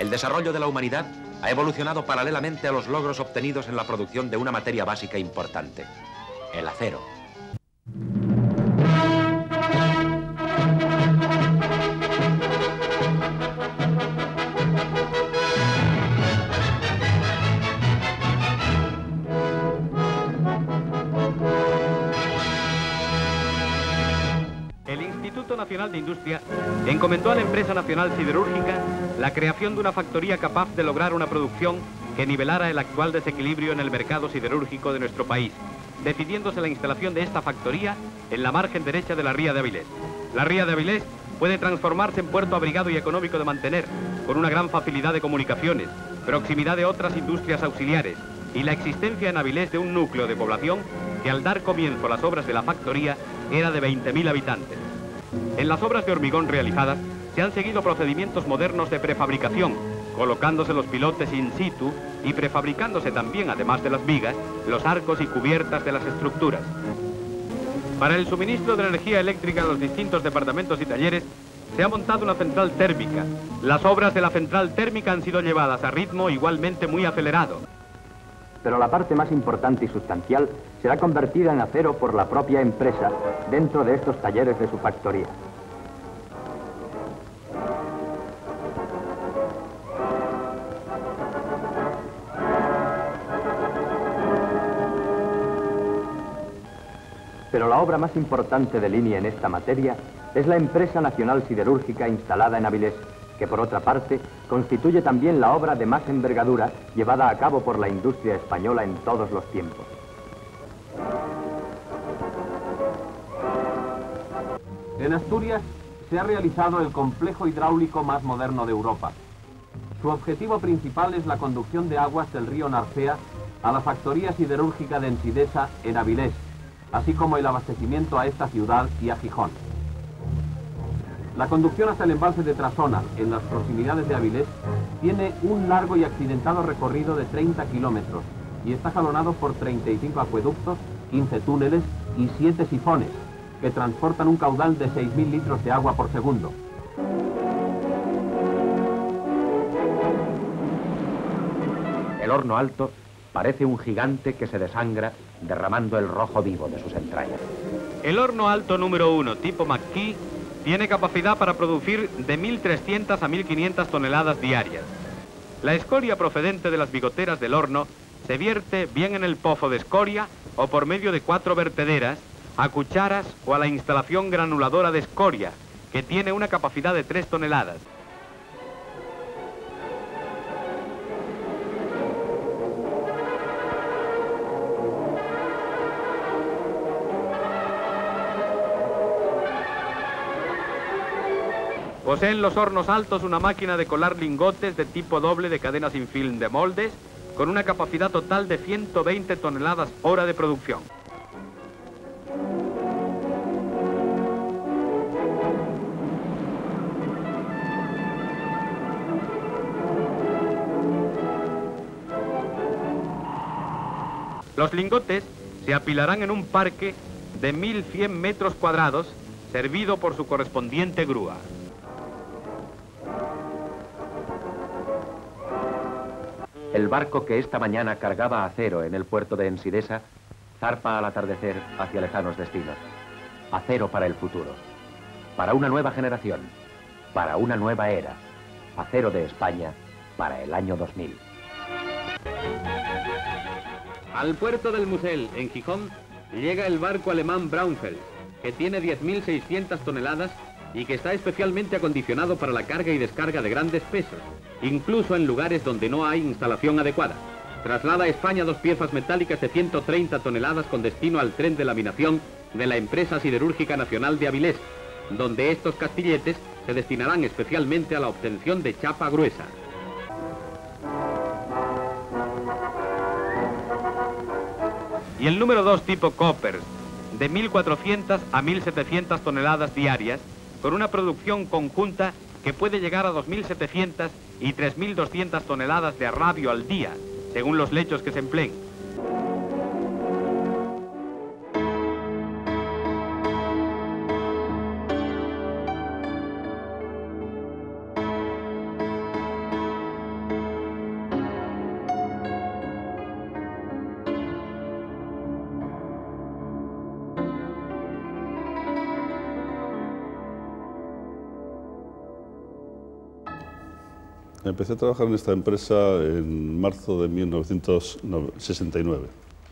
El desarrollo de la humanidad ha evolucionado paralelamente a los logros obtenidos en la producción de una materia básica importante, el acero. El Instituto Nacional de Industria encomendó a la empresa nacional siderúrgica la creación de una factoría capaz de lograr una producción que nivelara el actual desequilibrio en el mercado siderúrgico de nuestro país, decidiéndose la instalación de esta factoría en la margen derecha de la ría de Avilés. La ría de Avilés puede transformarse en puerto abrigado y económico de mantener, con una gran facilidad de comunicaciones, proximidad de otras industrias auxiliares y la existencia en Avilés de un núcleo de población que al dar comienzo a las obras de la factoría era de 20.000 habitantes. En las obras de hormigón realizadas se han seguido procedimientos modernos de prefabricación, colocándose los pilotes in situ y prefabricándose también, además de las vigas, los arcos y cubiertas de las estructuras. Para el suministro de energía eléctrica a los distintos departamentos y talleres se ha montado una central térmica. Las obras de la central térmica han sido llevadas a ritmo igualmente muy acelerado. Pero la parte más importante y sustancial será convertida en acero por la propia empresa dentro de estos talleres de su factoría. Pero la obra más importante de línea en esta materia es la empresa nacional siderúrgica instalada en Avilés, que por otra parte constituye también la obra de más envergadura llevada a cabo por la industria española en todos los tiempos. En Asturias se ha realizado el complejo hidráulico más moderno de Europa. Su objetivo principal es la conducción de aguas del río Narcea a la factoría siderúrgica de Ensidesa en Avilés, así como el abastecimiento a esta ciudad y a Gijón. La conducción hasta el embalse de Trasona, en las proximidades de Avilés, tiene un largo y accidentado recorrido de 30 kilómetros y está jalonado por 35 acueductos, 15 túneles y 7 sifones, que transportan un caudal de 6.000 litros de agua por segundo. El horno alto parece un gigante que se desangra derramando el rojo vivo de sus entrañas. El horno alto número 1, tipo McKee, tiene capacidad para producir de 1.300 a 1.500 toneladas diarias. La escoria procedente de las bigoteras del horno se vierte bien en el pozo de escoria o por medio de 4 vertederas, a cucharas o a la instalación granuladora de escoria, que tiene una capacidad de 3 toneladas. Poseen los hornos altos una máquina de colar lingotes de tipo doble de cadena sin film de moldes, con una capacidad total de 120 toneladas hora de producción. Los lingotes se apilarán en un parque de 1.100 metros cuadrados, servido por su correspondiente grúa. El barco que esta mañana cargaba acero en el puerto de Ensidesa zarpa al atardecer hacia lejanos destinos. Acero para el futuro, para una nueva generación, para una nueva era. Acero de España para el año 2000. Al puerto del Musel, en Gijón, llega el barco alemán Braunfels, que tiene 10.600 toneladas y que está especialmente acondicionado para la carga y descarga de grandes pesos, incluso en lugares donde no hay instalación adecuada. Traslada a España 2 piezas metálicas de 130 toneladas con destino al tren de laminación de la empresa siderúrgica nacional de Avilés, donde estos castilletes se destinarán especialmente a la obtención de chapa gruesa. Y el número 2 tipo Koppers, de 1.400 a 1.700 toneladas diarias, con una producción conjunta que puede llegar a 2.700 y 3.200 toneladas de arrabio al día, según los lechos que se empleen. Empecé a trabajar en esta empresa en marzo de 1969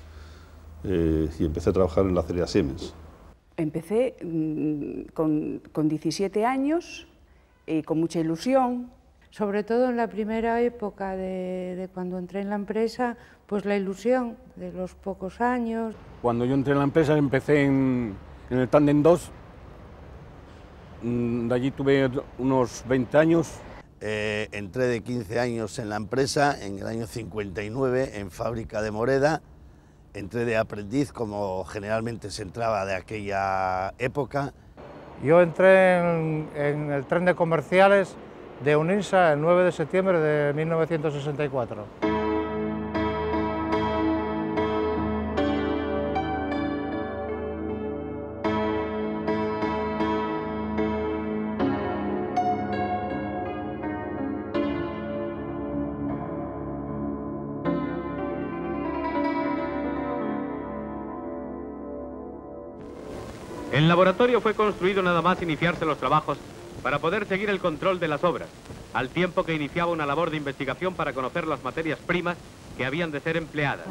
y empecé a trabajar en la acería Siemens. Empecé con 17 años y con mucha ilusión. Sobre todo en la primera época de cuando entré en la empresa, pues la ilusión de los pocos años. Cuando yo entré en la empresa empecé en el Tándem 2, de allí tuve unos 20 años. Entré de 15 años en la empresa, en el año 59, en fábrica de Moreda. Entré de aprendiz, como generalmente se entraba de aquella época. Yo entré en el tren de comerciales de UNINSA el 9 de septiembre de 1964. El laboratorio fue construido nada más iniciarse los trabajos para poder seguir el control de las obras, al tiempo que iniciaba una labor de investigación para conocer las materias primas que habían de ser empleadas.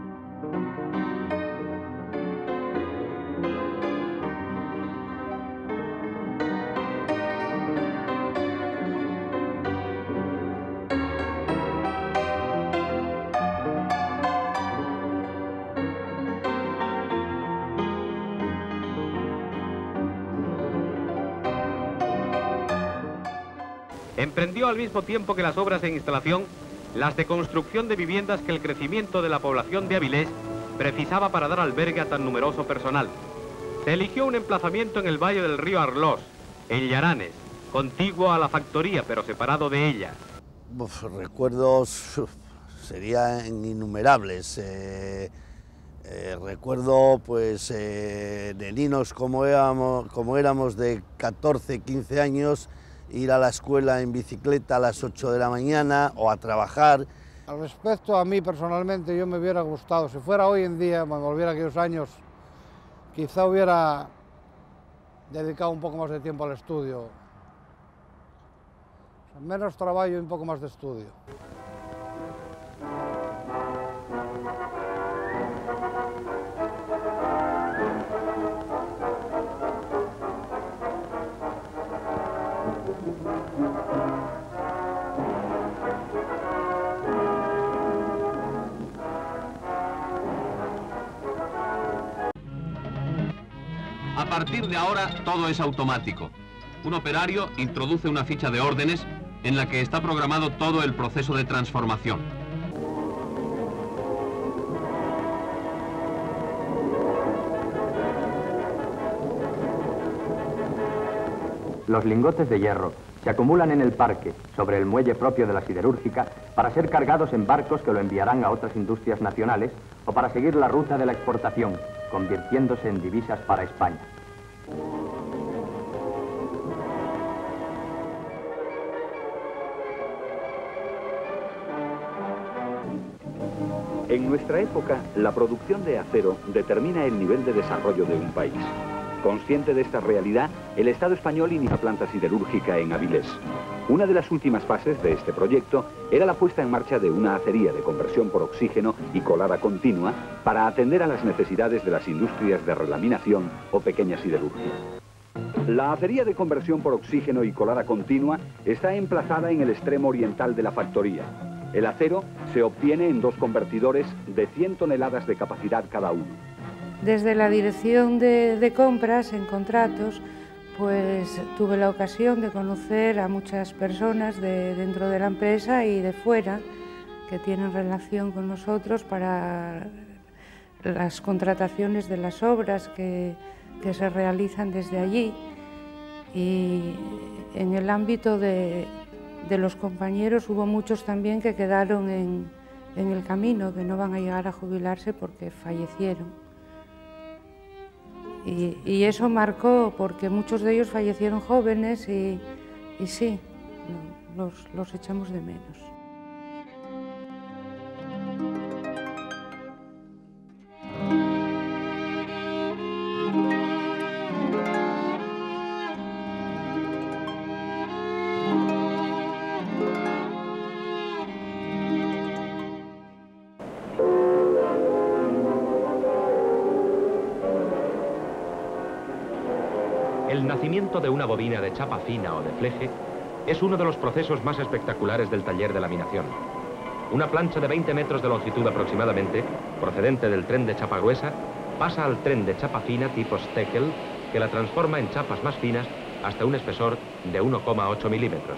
Emprendió al mismo tiempo que las obras de instalación, las de construcción de viviendas que el crecimiento de la población de Avilés precisaba para dar albergue a tan numeroso personal. Se eligió un emplazamiento en el valle del río Arlós, en Llaranes, contiguo a la factoría, pero separado de ella. Recuerdos serían innumerables. Recuerdo pues neninos como éramos de 14, 15 años, ir a la escuela en bicicleta a las 8 de la mañana o a trabajar. Al respecto, a mí personalmente, yo me hubiera gustado, si fuera hoy en día, cuando volviera aquellos años, quizá hubiera dedicado un poco más de tiempo al estudio. Menos trabajo y un poco más de estudio. A partir de ahora todo es automático. Un operario introduce una ficha de órdenes en la que está programado todo el proceso de transformación. Los lingotes de hierro se acumulan en el parque, sobre el muelle propio de la siderúrgica, para ser cargados en barcos que lo enviarán a otras industrias nacionales o para seguir la ruta de la exportación, convirtiéndose en divisas para España. En nuestra época, la producción de acero determina el nivel de desarrollo de un país. Consciente de esta realidad, el Estado español inició una planta siderúrgica en Avilés. Una de las últimas fases de este proyecto era la puesta en marcha de una acería de conversión por oxígeno y colada continua para atender a las necesidades de las industrias de relaminación o pequeña siderurgia. La acería de conversión por oxígeno y colada continua está emplazada en el extremo oriental de la factoría. El acero se obtiene en 2 convertidores de 100 toneladas de capacidad cada uno. Desde la dirección de compras en contratos, pues tuve la ocasión de conocer a muchas personas dentro de la empresa y de fuera que tienen relación con nosotros para las contrataciones de las obras que se realizan desde allí. Y en el ámbito de los compañeros hubo muchos también que quedaron en el camino, que no van a llegar a jubilarse porque fallecieron. Y eso marcó, porque muchos de ellos fallecieron jóvenes y sí, los echamos de menos. El nacimiento de una bobina de chapa fina o de fleje es uno de los procesos más espectaculares del taller de laminación. Una plancha de 20 metros de longitud aproximadamente, procedente del tren de chapa gruesa, pasa al tren de chapa fina tipo Steckel, que la transforma en chapas más finas hasta un espesor de 1,8 milímetros.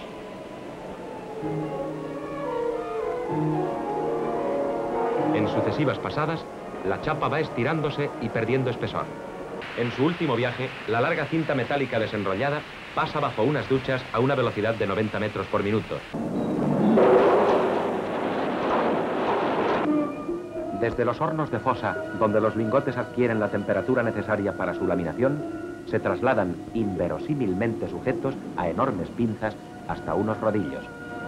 En sucesivas pasadas, la chapa va estirándose y perdiendo espesor. En su último viaje, la larga cinta metálica desenrollada pasa bajo unas duchas a una velocidad de 90 metros por minuto. Desde los hornos de fosa, donde los lingotes adquieren la temperatura necesaria para su laminación, se trasladan inverosímilmente sujetos a enormes pinzas hasta unos rodillos.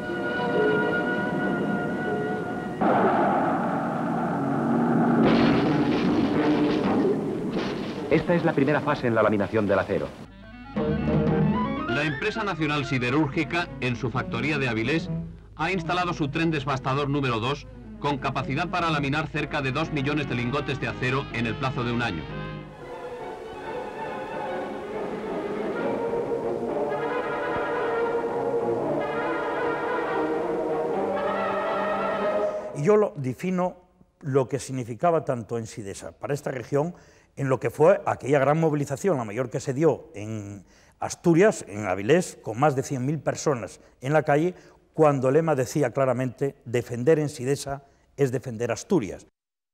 Esta es la primera fase en la laminación del acero. La empresa nacional siderúrgica, en su factoría de Avilés, ha instalado su tren desbastador número 2 con capacidad para laminar cerca de 2 millones de lingotes de acero en el plazo de un año. Y yo lo defino lo que significaba tanto en Sidesa para esta región, en lo que fue aquella gran movilización, la mayor que se dio en Asturias, en Avilés, con más de 100.000 personas en la calle, cuando el lema decía claramente: defender en Sidesa es defender Asturias.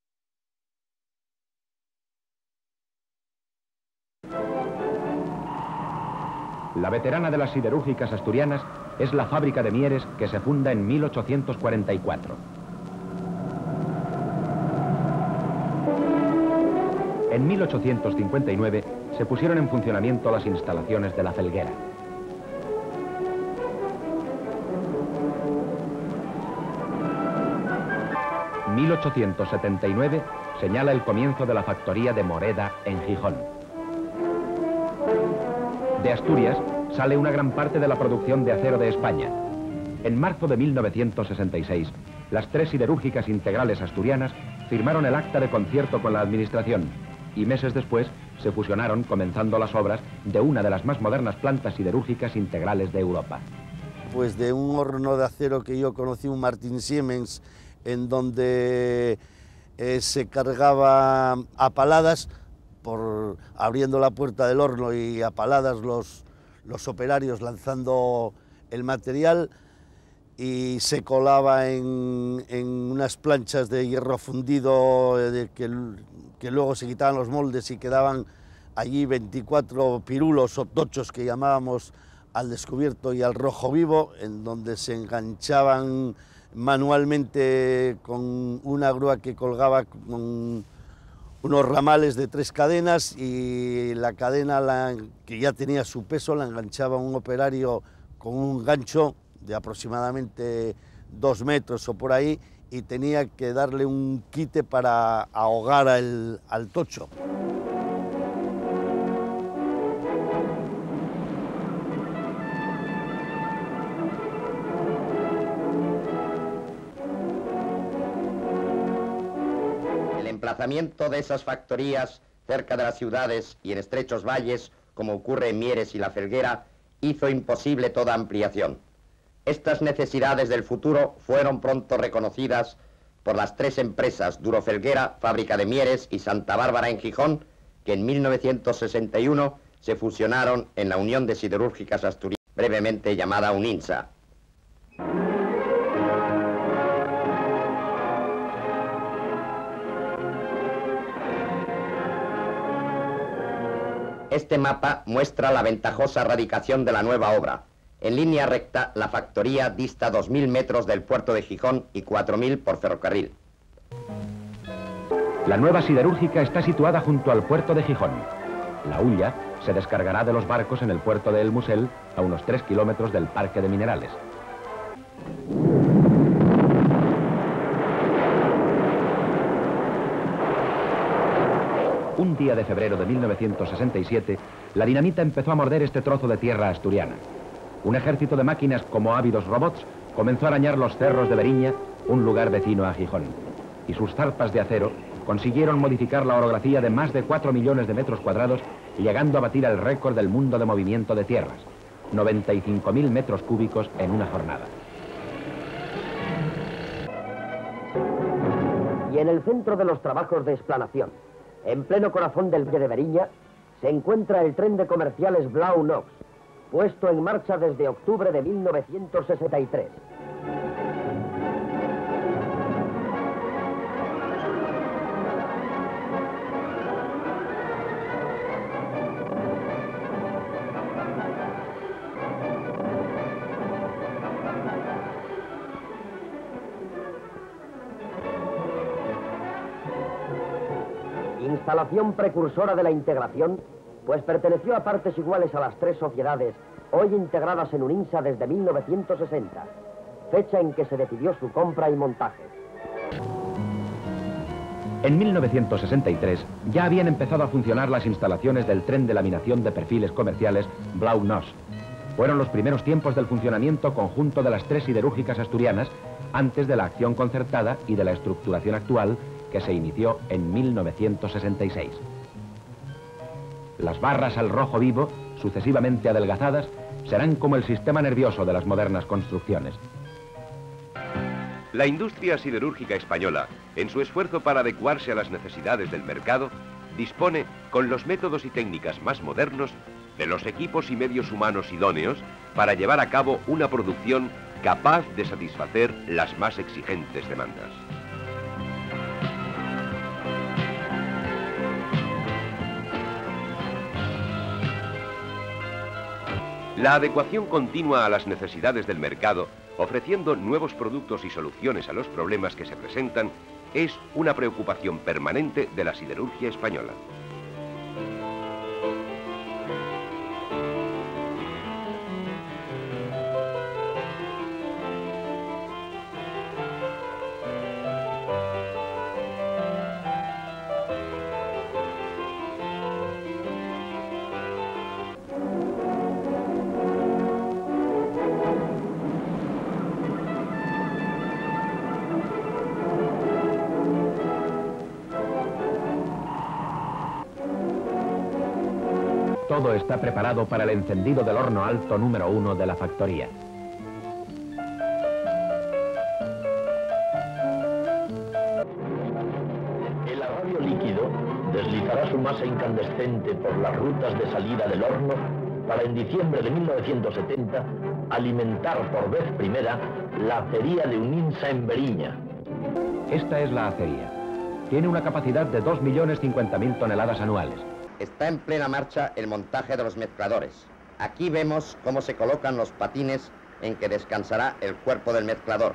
La veterana de las siderúrgicas asturianas es la fábrica de Mieres, que se funda en 1844. En 1859 se pusieron en funcionamiento las instalaciones de la Felguera. En 1879 señala el comienzo de la factoría de Moreda en Gijón. De Asturias sale una gran parte de la producción de acero de España. En marzo de 1966, las tres siderúrgicas integrales asturianas firmaron el acta de concierto con la administración y meses después se fusionaron, comenzando las obras de una de las más modernas plantas siderúrgicas integrales de Europa. Pues de un horno de acero que yo conocí, un Martin Siemens, en donde se cargaba a paladas, abriendo la puerta del horno y a paladas los operarios lanzando el material, y se colaba en unas planchas de hierro fundido que luego se quitaban los moldes y quedaban allí 24 pirulos o tochos que llamábamos al descubierto y al rojo vivo, en donde se enganchaban manualmente con una grúa que colgaba con unos ramales de 3 cadenas, y la cadena, que ya tenía su peso, la enganchaba un operario con un gancho de aproximadamente 2 metros o por ahí, y tenía que darle un quite para ahogar al tocho. El emplazamiento de esas factorías cerca de las ciudades y en estrechos valles, como ocurre en Mieres y La Felguera, hizo imposible toda ampliación. Estas necesidades del futuro fueron pronto reconocidas por las 3 empresas Duro Felguera, Fábrica de Mieres y Santa Bárbara en Gijón, que en 1961 se fusionaron en la Unión de Siderúrgicas Asturianas, brevemente llamada UNINSA. Este mapa muestra la ventajosa radicación de la nueva obra. En línea recta, la factoría dista 2.000 metros del puerto de Gijón y 4.000 por ferrocarril. La nueva siderúrgica está situada junto al puerto de Gijón. La hulla se descargará de los barcos en el puerto de El Musel, a unos 3 kilómetros del Parque de Minerales. Un día de febrero de 1967, la dinamita empezó a morder este trozo de tierra asturiana. Un ejército de máquinas como ávidos robots comenzó a arañar los cerros de Beriña, un lugar vecino a Gijón. Y sus zarpas de acero consiguieron modificar la orografía de más de 4 millones de metros cuadrados llegando a batir el récord del mundo de movimiento de tierras, 95.000 metros cúbicos en una jornada. Y en el centro de los trabajos de explanación, en pleno corazón del Valle de Veriña, se encuentra el tren de comerciales Blau Nox, puesto en marcha desde octubre de 1963. Instalación precursora de la integración, pues perteneció a partes iguales a las tres sociedades, hoy integradas en UNINSA desde 1960, fecha en que se decidió su compra y montaje. En 1963 ya habían empezado a funcionar las instalaciones del tren de laminación de perfiles comerciales Blau Nox. Fueron los primeros tiempos del funcionamiento conjunto de las tres siderúrgicas asturianas antes de la acción concertada y de la estructuración actual que se inició en 1966. Las barras al rojo vivo, sucesivamente adelgazadas, serán como el sistema nervioso de las modernas construcciones. La industria siderúrgica española, en su esfuerzo para adecuarse a las necesidades del mercado, dispone, con los métodos y técnicas más modernos, de los equipos y medios humanos idóneos para llevar a cabo una producción capaz de satisfacer las más exigentes demandas. La adecuación continua a las necesidades del mercado, ofreciendo nuevos productos y soluciones a los problemas que se presentan, es una preocupación permanente de la siderurgia española. Todo está preparado para el encendido del horno alto número 1 de la factoría. El agravio líquido deslizará su masa incandescente por las rutas de salida del horno para en diciembre de 1970 alimentar por vez primera la acería de UNINSA en Veriña. Esta es la acería. Tiene una capacidad de 2.050.000 toneladas anuales. Está en plena marcha el montaje de los mezcladores. Aquí vemos cómo se colocan los patines en que descansará el cuerpo del mezclador.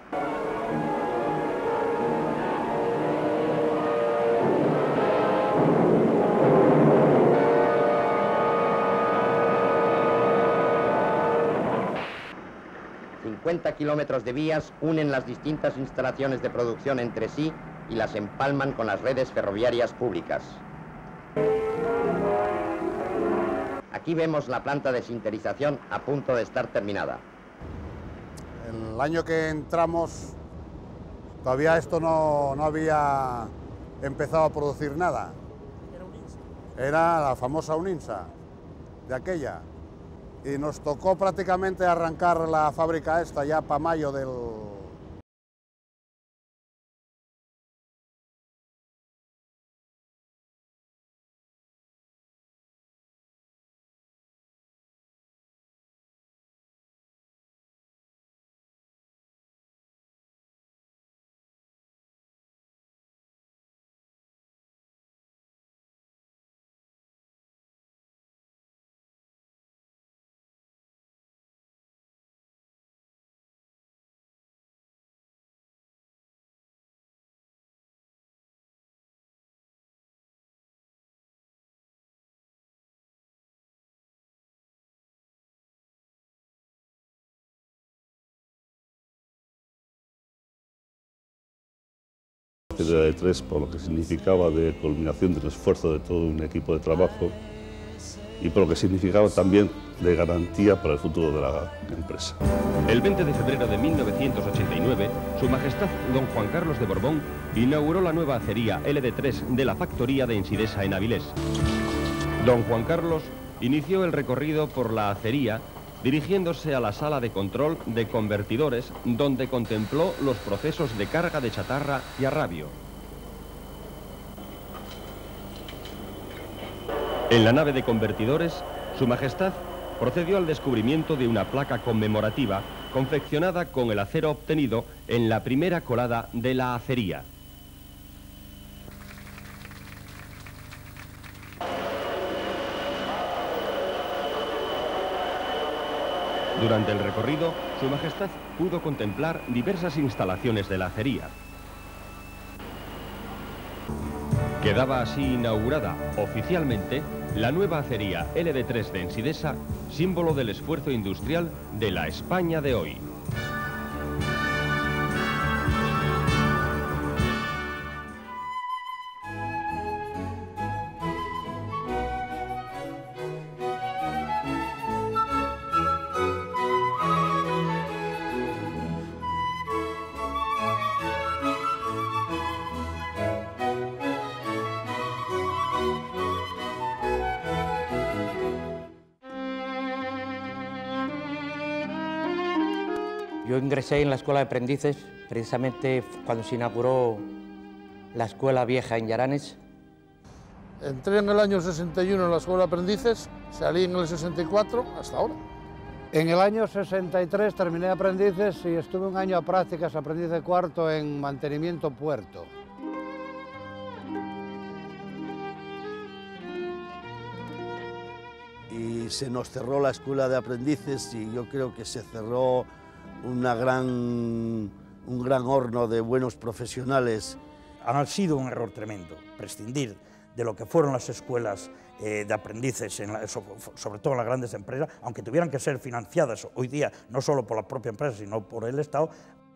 ...50 kilómetros de vías unen las distintas instalaciones de producción entre sí y las empalman con las redes ferroviarias públicas. Aquí vemos la planta de sinterización a punto de estar terminada. El año que entramos, todavía esto no había empezado a producir nada. Era la famosa UNINSA, de aquella. Y nos tocó prácticamente arrancar la fábrica esta ya para mayo del... Era de 3 por lo que significaba de culminación del esfuerzo de todo un equipo de trabajo y por lo que significaba también de garantía para el futuro de la empresa. El 20 de febrero de 1989, Su Majestad Don Juan Carlos de Borbón inauguró la nueva acería LD3 de la factoría de Ensidesa en Avilés. Don Juan Carlos inició el recorrido por la acería, dirigiéndose a la sala de control de convertidores, donde contempló los procesos de carga de chatarra y arrabio. En la nave de convertidores, Su Majestad procedió al descubrimiento de una placa conmemorativa confeccionada con el acero obtenido en la primera colada de la acería. Durante el recorrido, Su Majestad pudo contemplar diversas instalaciones de la acería. Quedaba así inaugurada oficialmente la nueva acería LD3 de Ensidesa, símbolo del esfuerzo industrial de la España de hoy. Yo ingresé en la Escuela de Aprendices precisamente cuando se inauguró la Escuela Vieja en Llaranes. Entré en el año 61 en la Escuela de Aprendices, salí en el 64 hasta ahora. En el año 63 terminé Aprendices y estuve un año a prácticas, aprendiz de cuarto en mantenimiento puerto. Y se nos cerró la Escuela de Aprendices y yo creo que se cerró un gran horno de buenos profesionales. Ha sido un error tremendo prescindir de lo que fueron las escuelas de aprendices, sobre todo en las grandes empresas, aunque tuvieran que ser financiadas hoy día no solo por la propia empresa, sino por el Estado.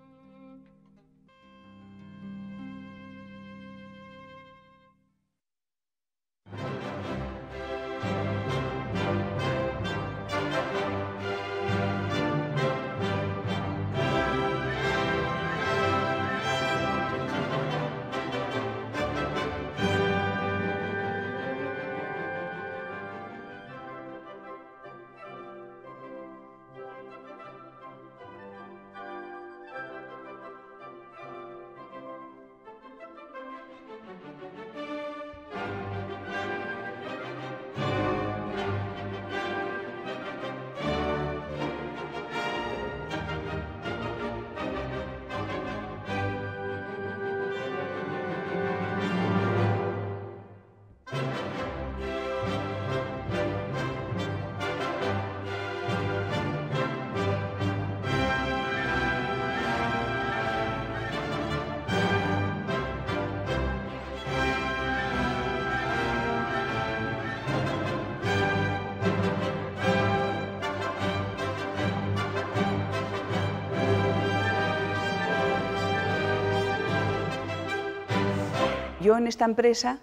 Yo en esta empresa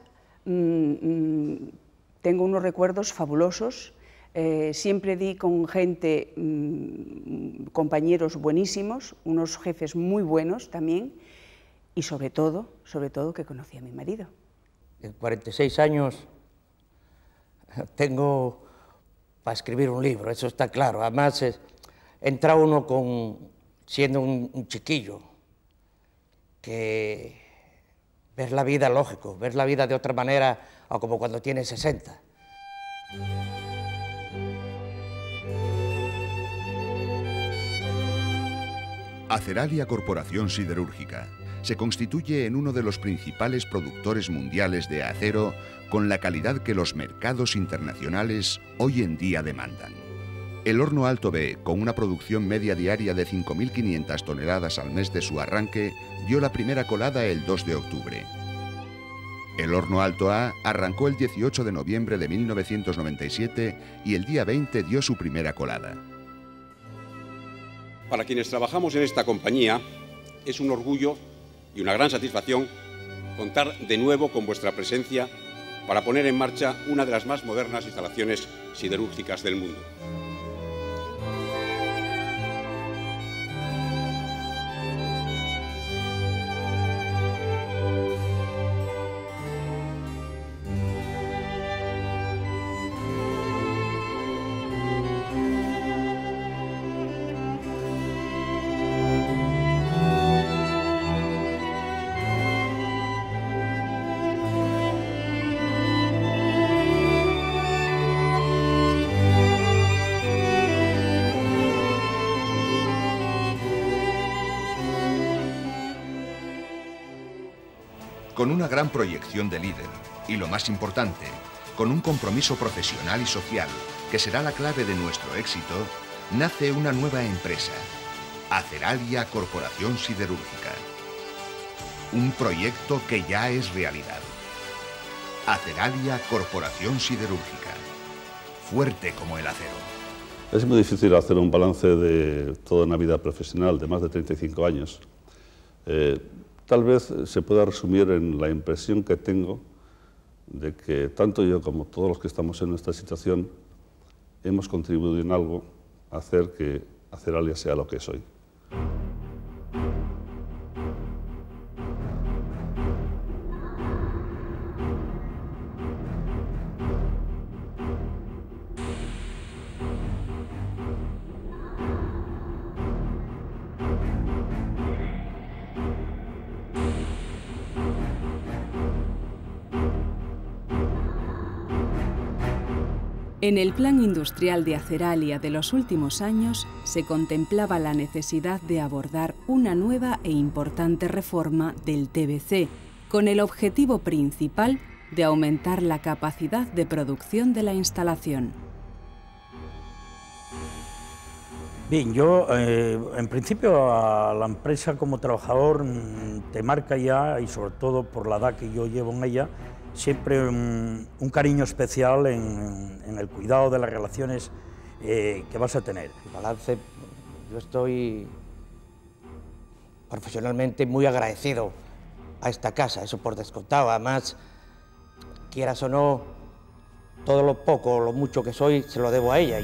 tengo unos recuerdos fabulosos, siempre di con gente, compañeros buenísimos, unos jefes muy buenos también, y sobre todo que conocí a mi marido. En 46 años tengo para escribir un libro, eso está claro. Además, entra uno siendo un chiquillo, que ver la vida, lógico, ver la vida de otra manera, o como cuando tienes 60. Aceralia Corporación Siderúrgica se constituye en uno de los principales productores mundiales de acero con la calidad que los mercados internacionales hoy en día demandan. El horno Alto B, con una producción media diaria de 5.500 toneladas al mes de su arranque, dio la primera colada el 2 de octubre. El horno Alto A arrancó el 18 de noviembre de 1997 y el día 20 dio su primera colada. Para quienes trabajamos en esta compañía, es un orgullo y una gran satisfacción contar de nuevo con vuestra presencia para poner en marcha una de las más modernas instalaciones siderúrgicas del mundo. con una gran proyección de líder y, lo más importante, con un compromiso profesional y social que será la clave de nuestro éxito, nace una nueva empresa, Aceralia Corporación Siderúrgica. Un proyecto que ya es realidad. Aceralia Corporación Siderúrgica. Fuerte como el acero. Es muy difícil hacer un balance de toda una vida profesional de más de 35 años. Tal vez se pueda resumir en la impresión que tengo de que tanto yo como todos los que estamos en esta situación hemos contribuido en algo a hacer que Aceralia sea lo que es hoy. En el plan industrial de Aceralia de los últimos años se contemplaba la necesidad de abordar una nueva e importante reforma del TBC, con el objetivo principal de aumentar la capacidad de producción de la instalación. Bien, yo en principio a la empresa como trabajador te marca ya, y sobre todo por la edad que yo llevo en ella, siempre un cariño especial en el cuidado de las relaciones que vas a tener. El balance, yo estoy profesionalmente muy agradecido a esta casa, eso por descontado. Además, quieras o no, todo lo poco o lo mucho que soy se lo debo a ella.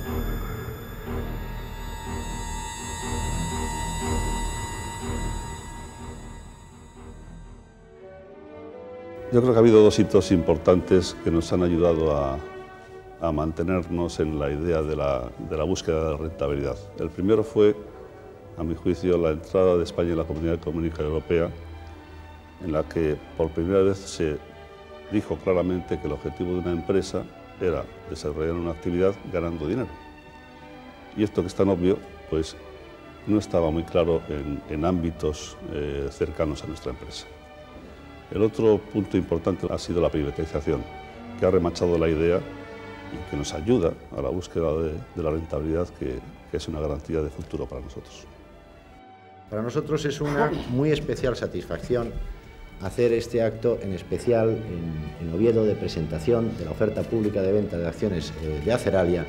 Yo creo que ha habido dos hitos importantes que nos han ayudado a mantenernos en la idea de la búsqueda de la rentabilidad. El primero fue, a mi juicio, la entrada de España en la Comunidad Económica Europea, en la que por primera vez se dijo claramente que el objetivo de una empresa era desarrollar una actividad ganando dinero. Y esto que es tan obvio, pues no estaba muy claro en ámbitos cercanos a nuestra empresa. El otro punto importante ha sido la privatización, que ha remachado la idea y que nos ayuda a la búsqueda de la rentabilidad, que es una garantía de futuro para nosotros. Para nosotros es una muy especial satisfacción hacer este acto, en especial en Oviedo, de presentación de la oferta pública de venta de acciones de Aceralia.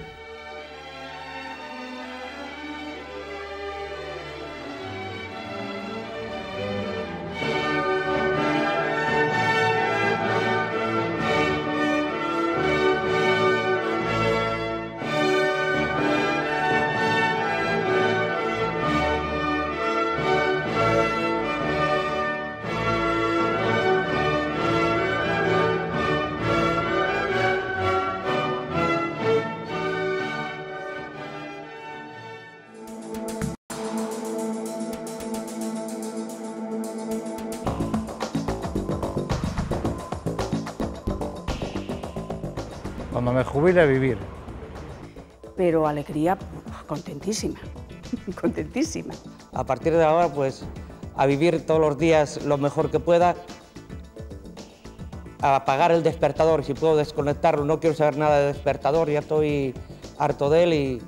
Cuando me jubile, vivir. Pero alegría, contentísima, contentísima. A partir de ahora, pues, a vivir todos los días lo mejor que pueda, a apagar el despertador, si puedo desconectarlo, no quiero saber nada de despertador, ya estoy harto de él, y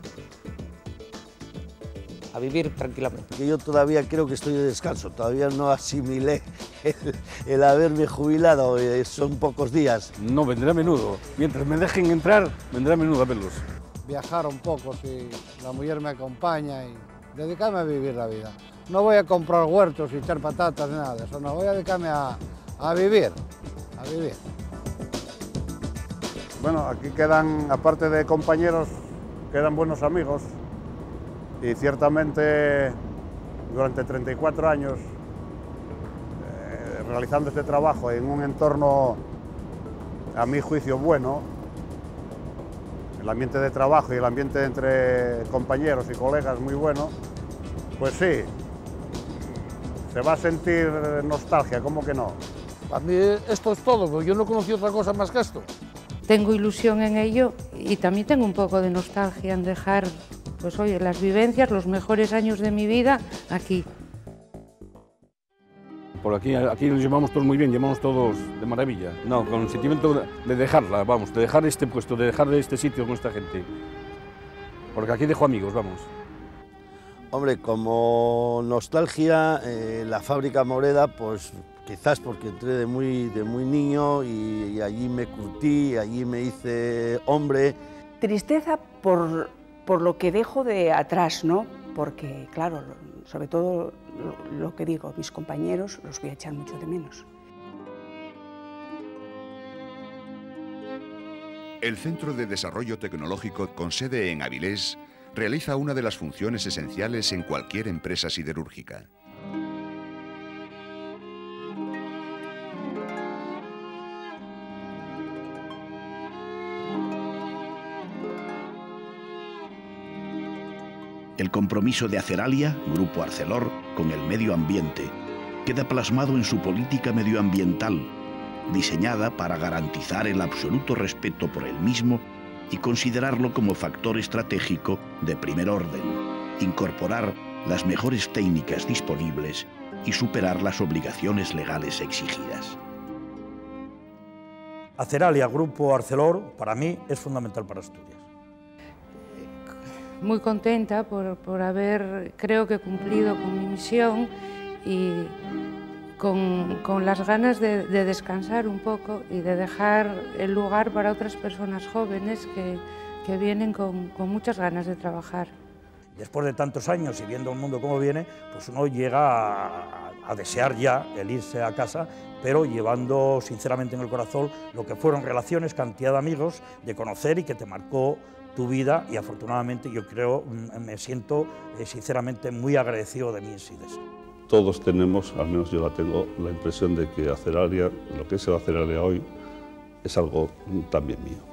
a vivir tranquilamente. Que yo todavía creo que estoy de descanso, todavía no asimilé el haberme jubilado, son pocos días. No, vendré a menudo. Mientras me dejen entrar, vendré a menudo a verlos. Viajar un poco, si la mujer me acompaña, y dedicarme a vivir la vida. No voy a comprar huertos y echar patatas, nada de eso, no, voy a dedicarme a vivir, a vivir. Bueno, aquí quedan, aparte de compañeros, quedan buenos amigos, y ciertamente durante 34 años realizando este trabajo en un entorno, a mi juicio, bueno, el ambiente de trabajo y el ambiente entre compañeros y colegas muy bueno, pues sí, se va a sentir nostalgia, ¿cómo que no? A mí esto es todo, porque yo no conocí otra cosa más que esto. Tengo ilusión en ello y también tengo un poco de nostalgia en dejar, pues oye, las vivencias, los mejores años de mi vida aquí. Por aquí nos llevamos todos muy bien, llevamos todos de maravilla. No, con el sentimiento de dejarla, vamos, de dejar este puesto, de dejar este sitio con esta gente. Porque aquí dejo amigos, vamos. Hombre, como nostalgia, la fábrica Moreda, pues quizás porque entré de muy niño y allí me curtí, allí me hice hombre. Tristeza por lo que dejo de atrás, ¿no? Porque, claro, sobre todo lo que digo, mis compañeros los voy a echar mucho de menos. El Centro de Desarrollo Tecnológico, con sede en Avilés, realiza una de las funciones esenciales en cualquier empresa siderúrgica. El compromiso de Aceralia, Grupo Arcelor, con el medio ambiente, queda plasmado en su política medioambiental, diseñada para garantizar el absoluto respeto por el mismo y considerarlo como factor estratégico de primer orden, incorporar las mejores técnicas disponibles y superar las obligaciones legales exigidas. Aceralia, Grupo Arcelor, para mí es fundamental para Asturias. Muy contenta por haber, creo que, cumplido con mi misión y con las ganas de descansar un poco y de dejar el lugar para otras personas jóvenes que vienen con muchas ganas de trabajar. Después de tantos años y viendo el mundo como viene, pues uno llega a desear ya el irse a casa, pero llevando sinceramente en el corazón lo que fueron relaciones, cantidad de amigos, de conocer y que te marcó tu vida, y afortunadamente yo creo, me siento sinceramente muy agradecido de mi Sidesa. Todos tenemos, al menos yo la tengo, la impresión de que Aceralia, lo que es el Aceralia hoy, es algo también mío.